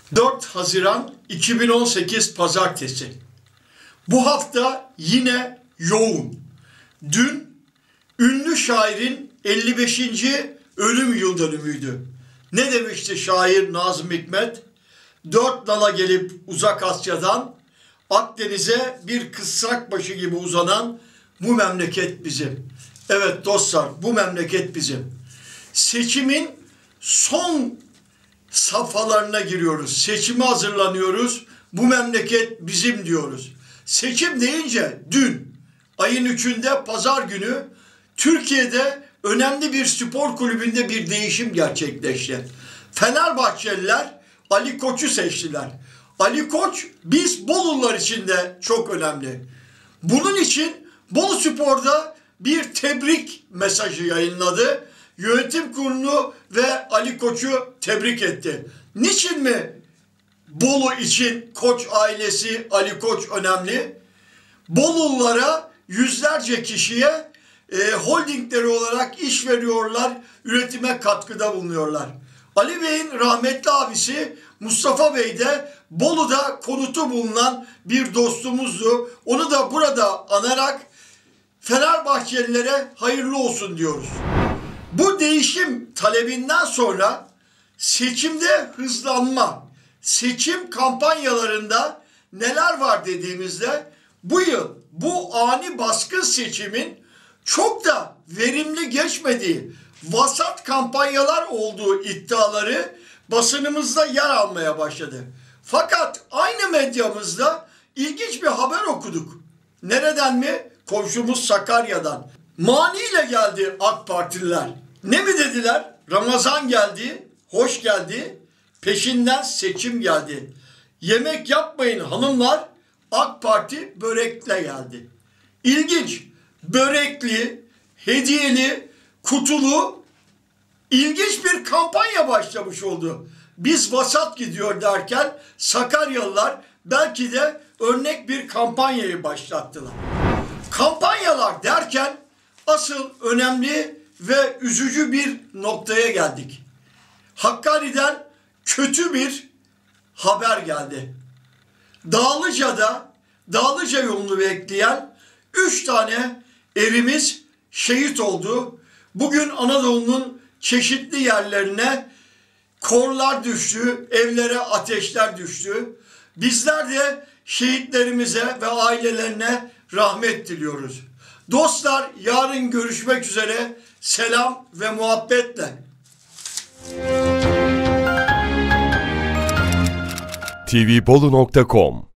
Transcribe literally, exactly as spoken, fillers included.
dört Haziran iki bin on sekiz Pazartesi. Bu hafta yine yoğun. Dün ünlü şairin elli beşinci ölüm yıl dönümüydü. Ne demişti şair Nazım Hikmet? Dört dala gelip uzak Asya'dan Akdeniz'e bir kısrak başı gibi uzanan bu memleket bizim. Evet dostlar, bu memleket bizim. Seçimin son safhalarına giriyoruz. Seçime hazırlanıyoruz. Bu memleket bizim diyoruz. Seçim deyince dün ayın üçünde pazar günü Türkiye'de önemli bir spor kulübünde bir değişim gerçekleşti. Fenerbahçeliler Ali Koç'u seçtiler. Ali Koç biz Bolular için de çok önemli. Bunun için Bolu Spor'da bir tebrik mesajı yayınladı. Yönetim kurulu ve Ali Koç'u tebrik etti. Niçin mi Bolu için Koç ailesi, Ali Koç önemli? Bolululara yüzlerce kişiye e, holdingleri olarak iş veriyorlar, üretime katkıda bulunuyorlar. Ali Bey'in rahmetli abisi Mustafa Bey de Bolu'da konutu bulunan bir dostumuzdu. Onu da burada anarak Fenerbahçelilere hayırlı olsun diyoruz. Bu değişim talebinden sonra seçimde hızlanma, seçim kampanyalarında neler var dediğimizde bu yıl bu ani baskın seçimin çok da verimli geçmediği, vasat kampanyalar olduğu iddiaları basınımızda yer almaya başladı. Fakat aynı medyamızda ilginç bir haber okuduk. Nereden mi? Komşumuz Sakarya'dan. Maniyle geldi AK Partililer. Ne mi dediler? Ramazan geldi, hoş geldi, peşinden seçim geldi. Yemek yapmayın hanımlar, AK Parti börekle geldi. İlginç, börekli, hediyeli, kutulu, ilginç bir kampanya başlamış oldu. Biz vasat gidiyor derken Sakaryalılar belki de örnek bir kampanyayı başlattılar. Kampanyalar derken asıl önemli ve üzücü bir noktaya geldik. Hakkari'den kötü bir haber geldi. Dağlıca'da, Dağlıca yolunu bekleyen üç tane erimiz şehit oldu. Bugün Anadolu'nun çeşitli yerlerine korlar düştü, evlere ateşler düştü. Bizler de şehitlerimize ve ailelerine rahmet diliyoruz. Dostlar, yarın görüşmek üzere. Selam ve muhabbetle. t v bolu nokta com